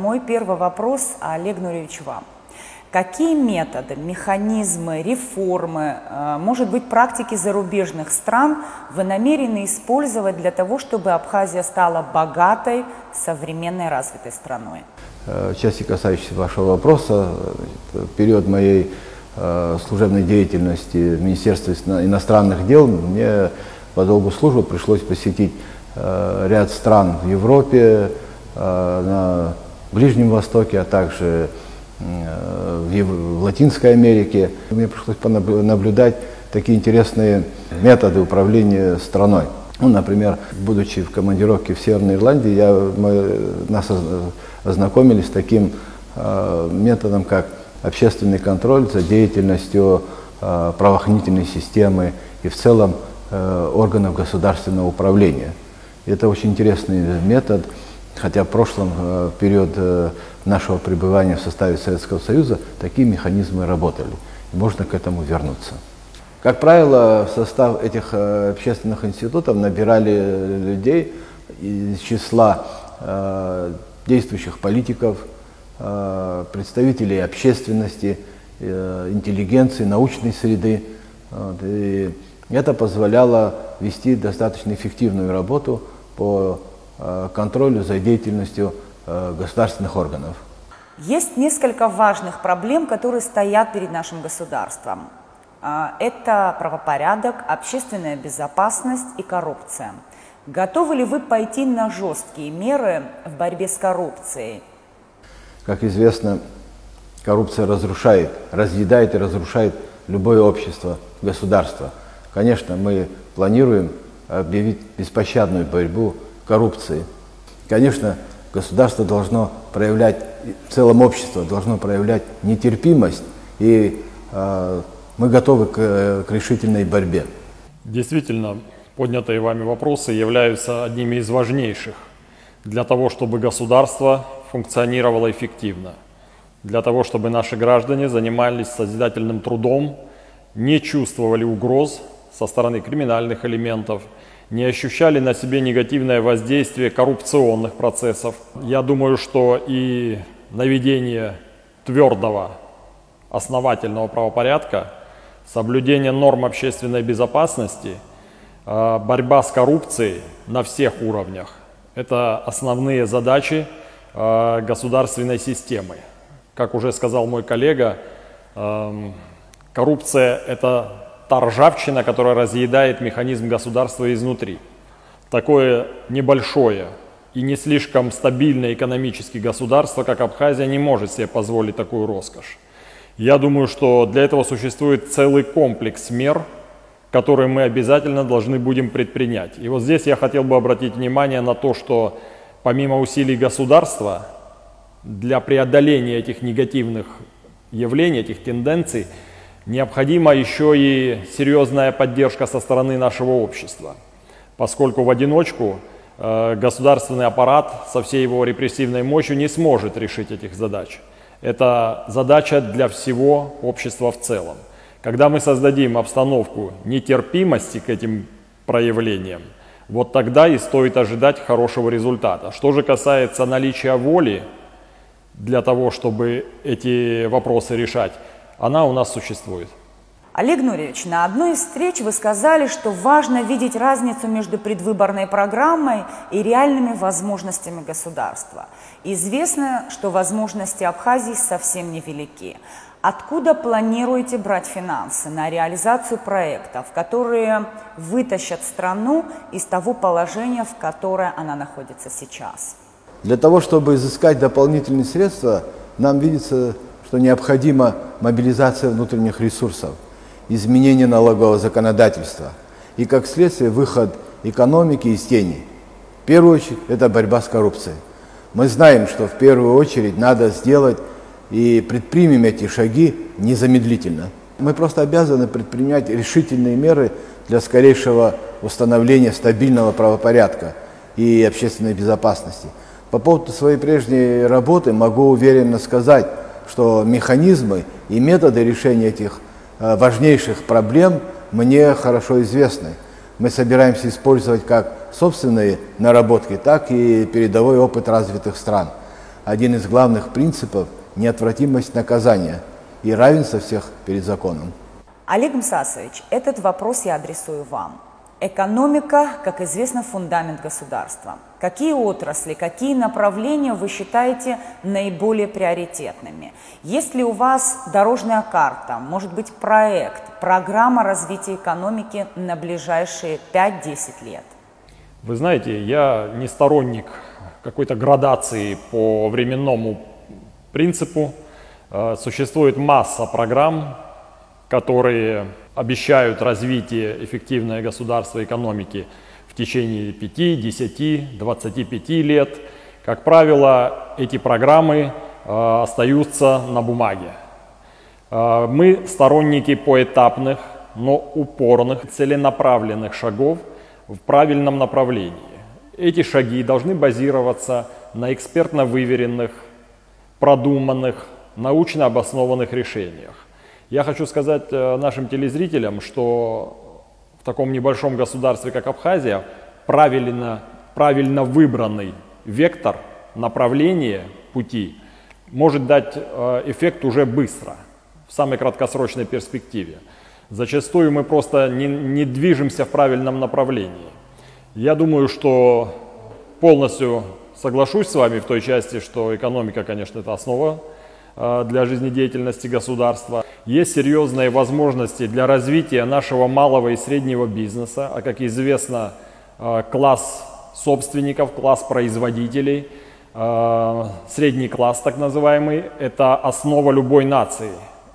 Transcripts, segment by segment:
мой первый вопрос, Олег Нуриевич, вам. Какие методы, механизмы, реформы, может быть, практики зарубежных стран вы намерены использовать для того, чтобы Абхазия стала богатой, современной, развитой страной? В части, касающейся вашего вопроса, в период моей служебной деятельности в Министерстве иностранных дел мне по долгу службы пришлось посетить ряд стран в Европе, на Ближнем Востоке, а также в Латинской Америке. Мне пришлось наблюдать такие интересные методы управления страной. Ну, например, будучи в командировке в Северной Ирландии, нас ознакомились с таким методом, как общественный контроль за деятельностью правоохранительной системы и в целом органов государственного управления. Это очень интересный метод, хотя в прошлом период нашего пребывания в составе Советского Союза такие механизмы работали. И можно к этому вернуться. Как правило, в состав этих общественных институтов набирали людей из числа действующих политиков, представителей общественности, интеллигенции, научной среды. И это позволяло вести достаточно эффективную работу по контролю за деятельностью государственных органов. Есть несколько важных проблем, которые стоят перед нашим государством. Это правопорядок, общественная безопасность и коррупция. Готовы ли вы пойти на жесткие меры в борьбе с коррупцией? Как известно, коррупция разъедает и разрушает любое общество, государство. Конечно, мы планируем объявить беспощадную борьбу с коррупцией. Конечно, государство должно проявлять, в целом общество должно проявлять нетерпимость, и мы готовы к решительной борьбе. Действительно, поднятые вами вопросы являются одними из важнейших для того, чтобы государство функционировало эффективно, для того, чтобы наши граждане занимались созидательным трудом, не чувствовали угроз со стороны криминальных элементов, не ощущали на себе негативное воздействие коррупционных процессов. Я думаю, что и наведение твердого, основательного правопорядка, соблюдение норм общественной безопасности, борьба с коррупцией на всех уровнях – это основные задачи государственной системы. Как уже сказал мой коллега, коррупция – это та ржавчина, которая разъедает механизм государства изнутри. Такое небольшое и не слишком стабильное экономически государство, как Абхазия, не может себе позволить такую роскошь. Я думаю, что для этого существует целый комплекс мер, которые мы обязательно должны будем предпринять. И вот здесь я хотел бы обратить внимание на то, что помимо усилий государства для преодоления этих негативных явлений, этих тенденций, необходима еще и серьезная поддержка со стороны нашего общества, поскольку в одиночку государственный аппарат со всей его репрессивной мощью не сможет решить этих задач. Это задача для всего общества в целом. Когда мы создадим обстановку нетерпимости к этим проявлениям, вот тогда и стоит ожидать хорошего результата. Что же касается наличия воли для того, чтобы эти вопросы решать, она у нас существует. Олег Нуриевич, на одной из встреч вы сказали, что важно видеть разницу между предвыборной программой и реальными возможностями государства. Известно, что возможности Абхазии совсем невелики. Откуда планируете брать финансы на реализацию проектов, которые вытащат страну из того положения, в которое она находится сейчас? Для того, чтобы изыскать дополнительные средства, нам видится, что необходима мобилизация внутренних ресурсов, изменение налогового законодательства и, как следствие, выход экономики из тени. В первую очередь, это борьба с коррупцией. Мы знаем, что в первую очередь надо сделать и предпримем эти шаги незамедлительно. Мы просто обязаны предпринять решительные меры для скорейшего установления стабильного правопорядка и общественной безопасности. По поводу своей прежней работы могу уверенно сказать, что механизмы и методы решения этих важнейших проблем мне хорошо известны. Мы собираемся использовать как собственные наработки, так и передовой опыт развитых стран. один из главных принципов – неотвратимость наказания и равенство всех перед законом. Олег Мсасович, этот вопрос я адресую вам. Экономика, как известно, фундамент государства. Какие отрасли, какие направления вы считаете наиболее приоритетными? Есть ли у вас дорожная карта, может быть, проект, программа развития экономики на ближайшие 5-10 лет? Вы знаете, я не сторонник какой-то градации по временному принципу. Существует масса программ, которые обещают развитие эффективной государства экономики в течение 5, 10, 25 лет. Как правило, эти программы остаются на бумаге. Мы сторонники поэтапных, но упорных, целенаправленных шагов в правильном направлении. Эти шаги должны базироваться на экспертно выверенных, продуманных, научно обоснованных решениях. Я хочу сказать нашим телезрителям, что в таком небольшом государстве, как Абхазия, правильно выбранный вектор, направление пути может дать эффект уже быстро, в самой краткосрочной перспективе. Зачастую мы просто не движемся в правильном направлении. Я думаю, что полностью соглашусь с вами в той части, что экономика, конечно, это основа для жизнедеятельности государства. Есть серьезные возможности для развития нашего малого и среднего бизнеса, а как известно, класс собственников, класс производителей, средний класс так называемый, это основа любой нации,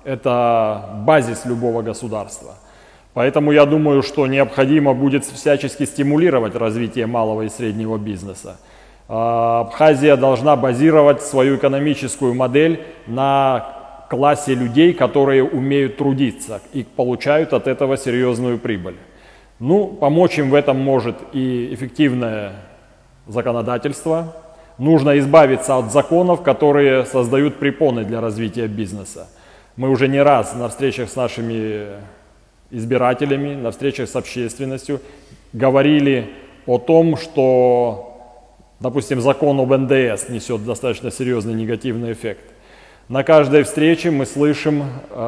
это базис любого государства. Поэтому я думаю, что необходимо будет всячески стимулировать развитие малого и среднего бизнеса. Абхазия должна базировать свою экономическую модель на классе людей, которые умеют трудиться и получают от этого серьезную прибыль. Ну, помочь им в этом может и эффективное законодательство. Нужно избавиться от законов, которые создают препоны для развития бизнеса. Мы уже не раз на встречах с нашими избирателями, на встречах с общественностью говорили о том, что, допустим, закон об НДС несет достаточно серьезный негативный эффект. На каждой встрече мы слышим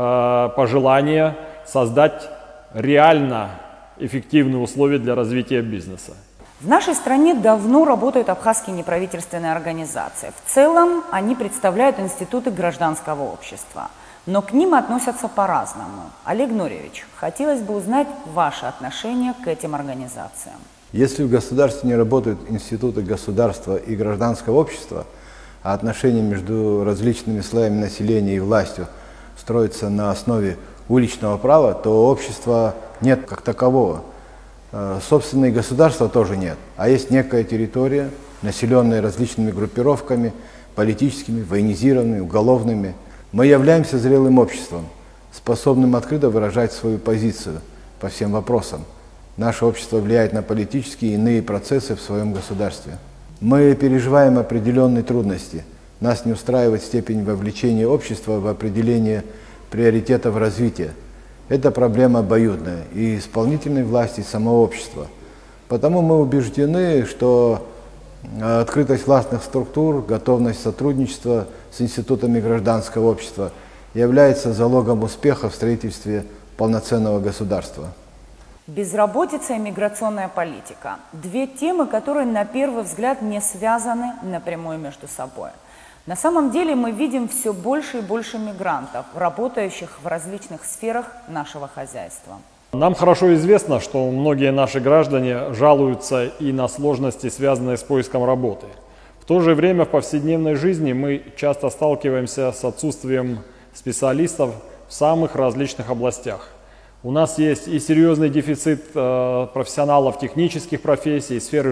пожелание создать реально эффективные условия для развития бизнеса. В нашей стране давно работают абхазские неправительственные организации. В целом они представляют институты гражданского общества, но к ним относятся по-разному. Олег Нуриевич, хотелось бы узнать ваше отношение к этим организациям. Если в государстве не работают институты государства и гражданского общества, а отношения между различными слоями населения и властью строятся на основе уличного права, то общества нет как такового. Собственного государства тоже нет, а есть некая территория, населенная различными группировками, политическими, военизированными, уголовными. Мы являемся зрелым обществом, способным открыто выражать свою позицию по всем вопросам. Наше общество влияет на политические и иные процессы в своем государстве. Мы переживаем определенные трудности. Нас не устраивает степень вовлечения общества в определение приоритетов развития. Это проблема обоюдная и исполнительной власти, и самого общества. Потому мы убеждены, что открытость властных структур, готовность сотрудничества с институтами гражданского общества является залогом успеха в строительстве полноценного государства. Безработица и миграционная политика – две темы, которые на первый взгляд не связаны напрямую между собой. На самом деле мы видим все больше и больше мигрантов, работающих в различных сферах нашего хозяйства. Нам хорошо известно, что многие наши граждане жалуются и на сложности, связанные с поиском работы. В то же время в повседневной жизни мы часто сталкиваемся с отсутствием специалистов в самых различных областях. У нас есть и серьезный дефицит профессионалов технических профессий, сферы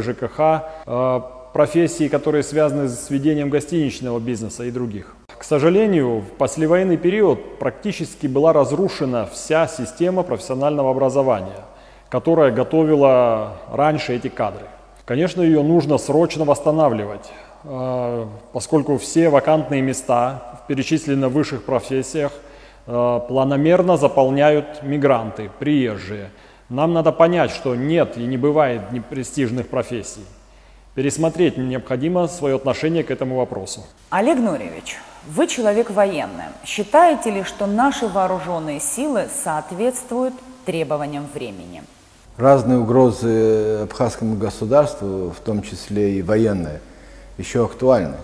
ЖКХ, профессий, которые связаны с ведением гостиничного бизнеса и других. К сожалению, в послевоенный период практически была разрушена вся система профессионального образования, которая готовила раньше эти кадры. Конечно, ее нужно срочно восстанавливать, поскольку все вакантные места в перечисленных высших профессиях планомерно заполняют мигранты, приезжие. Нам надо понять, что нет и не бывает непрестижных профессий. Пересмотреть необходимо свое отношение к этому вопросу. Олег Нуриевич, вы человек военный. Считаете ли, что наши вооруженные силы соответствуют требованиям времени? Разные угрозы абхазскому государству, в том числе и военные, еще актуальны.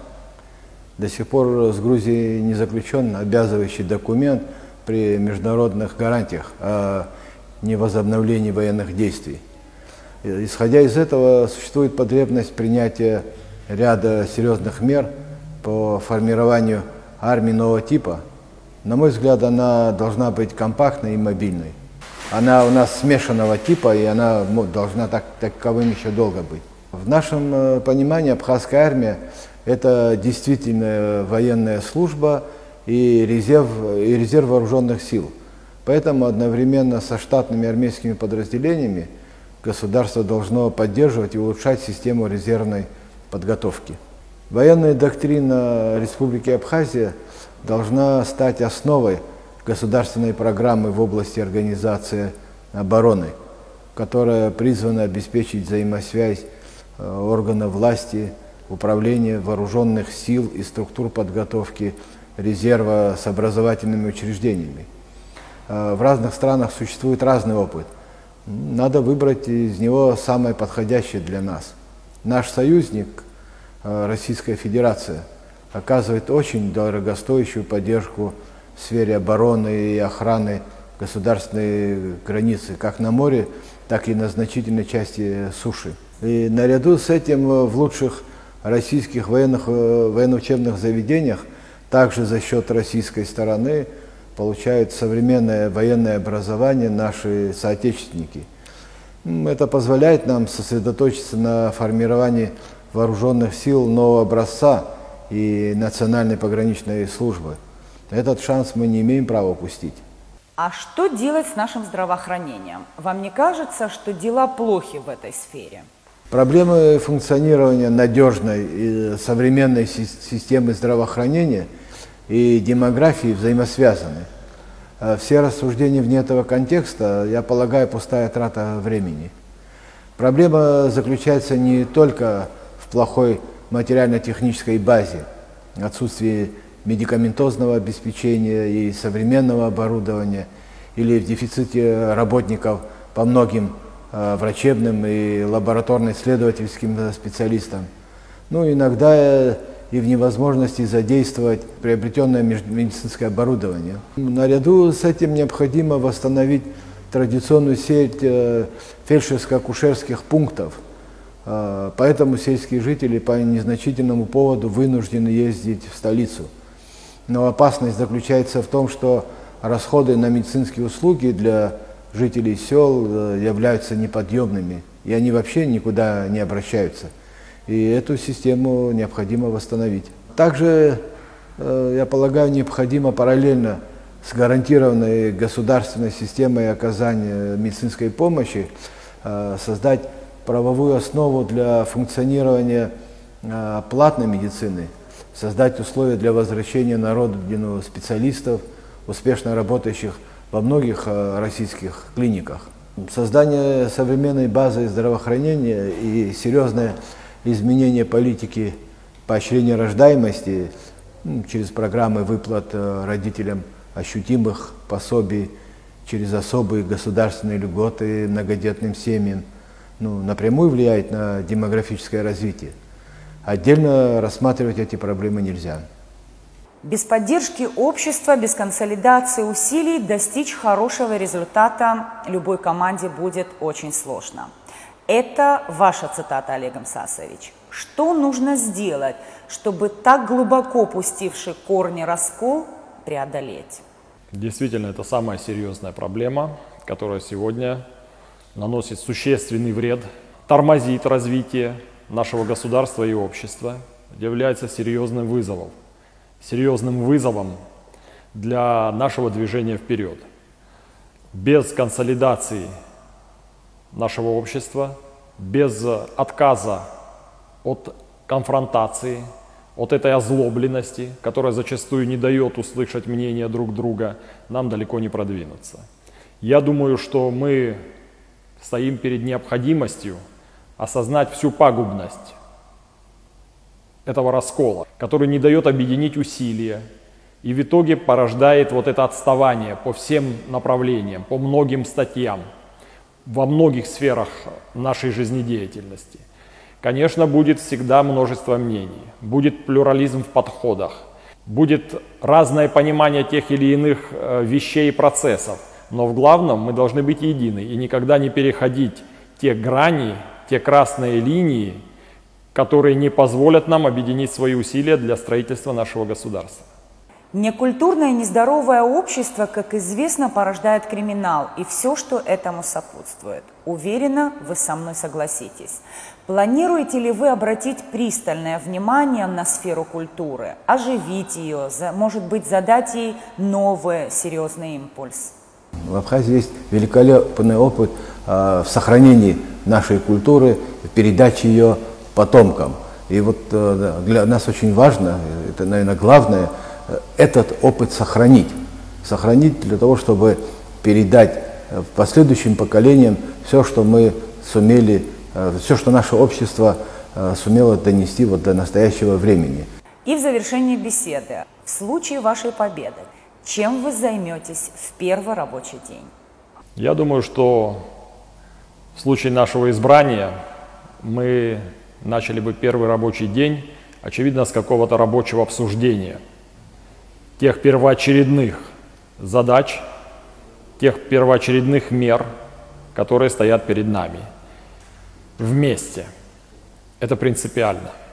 До сих пор с Грузией не заключен обязывающий документ при международных гарантиях о невозобновлении военных действий. Исходя из этого, существует потребность принятия ряда серьезных мер по формированию армии нового типа. На мой взгляд, она должна быть компактной и мобильной. Она у нас смешанного типа, и она должна таковым еще долго быть. В нашем понимании абхазская армия – это действительно военная служба и резерв вооруженных сил. Поэтому одновременно со штатными армейскими подразделениями государство должно поддерживать и улучшать систему резервной подготовки. Военная доктрина Республики Абхазия должна стать основой государственной программы в области организации обороны, которая призвана обеспечить взаимосвязь органов власти, управления вооруженных сил и структур подготовки резерва с образовательными учреждениями. В разных странах существует разный опыт. Надо выбрать из него самое подходящее для нас. Наш союзник, Российская Федерация, оказывает очень дорогостоящую поддержку в сфере обороны и охраны государственной границы, как на море, так и на значительной части суши. И наряду с этим в лучших российских военно-учебных заведениях также за счет российской стороны получают современное военное образование наши соотечественники. Это позволяет нам сосредоточиться на формировании вооруженных сил нового образца и национальной пограничной службы. Этот шанс мы не имеем права упустить. А что делать с нашим здравоохранением? Вам не кажется, что дела плохи в этой сфере? Проблемы функционирования надежной и современной системы здравоохранения и демографии взаимосвязаны. Все рассуждения вне этого контекста, я полагаю, пустая трата времени. Проблема заключается не только в плохой материально-технической базе, отсутствии медикаментозного обеспечения и современного оборудования, или в дефиците работников по многим врачебным и лабораторно-исследовательским специалистам. Ну, иногда и в невозможности задействовать приобретенное медицинское оборудование. Наряду с этим необходимо восстановить традиционную сеть фельдшерско-акушерских пунктов. Поэтому сельские жители по незначительному поводу вынуждены ездить в столицу. Но опасность заключается в том, что расходы на медицинские услуги для жителей сел являются неподъемными, и они вообще никуда не обращаются. И эту систему необходимо восстановить. Также, я полагаю, необходимо параллельно с гарантированной государственной системой оказания медицинской помощи создать правовую основу для функционирования платной медицины, создать условия для возвращения на родину специалистов, успешно работающих во многих российских клиниках. Создание современной базы здравоохранения и серьезное изменение политики поощрения рождаемости через программы выплат родителям ощутимых пособий, через особые государственные льготы многодетным семьям, напрямую влияет на демографическое развитие. Отдельно рассматривать эти проблемы нельзя. Без поддержки общества, без консолидации усилий достичь хорошего результата любой команде будет очень сложно. Это ваша цитата, Олег Мсасович. Что нужно сделать, чтобы так глубоко пустивший корни раскол преодолеть? Действительно, это самая серьезная проблема, которая сегодня наносит существенный вред, тормозит развитие нашего государства и общества, является серьезным вызовом для нашего движения вперед. Без консолидации нашего общества, без отказа от конфронтации, от этой озлобленности, которая зачастую не дает услышать мнение друг друга, нам далеко не продвинуться. Я думаю, что мы стоим перед необходимостью осознать всю пагубность этого раскола, который не дает объединить усилия и в итоге порождает вот это отставание по всем направлениям, по многим статьям, во многих сферах нашей жизнедеятельности. Конечно, будет всегда множество мнений, будет плюрализм в подходах, будет разное понимание тех или иных вещей и процессов, но в главном мы должны быть едины и никогда не переходить те грани, те красные линии, которые не позволят нам объединить свои усилия для строительства нашего государства. Некультурное и нездоровое общество, как известно, порождает криминал и все, что этому сопутствует. Уверена, вы со мной согласитесь. Планируете ли вы обратить пристальное внимание на сферу культуры, оживить ее, может быть, задать ей новый серьезный импульс? В Абхазии есть великолепный опыт в сохранении нашей культуры, в передаче ее потомкам. И вот для нас очень важно, это, наверное, главное, этот опыт сохранить. Сохранить для того, чтобы передать последующим поколениям все, что мы сумели, все, что наше общество сумело донести вот до настоящего времени. И в завершении беседы, в случае вашей победы, чем вы займетесь в первый рабочий день? Я думаю, что в случае нашего избрания мы начали бы первый рабочий день, очевидно, с какого-то рабочего обсуждения тех первоочередных задач, тех первоочередных мер, которые стоят перед нами. Вместе. Это принципиально.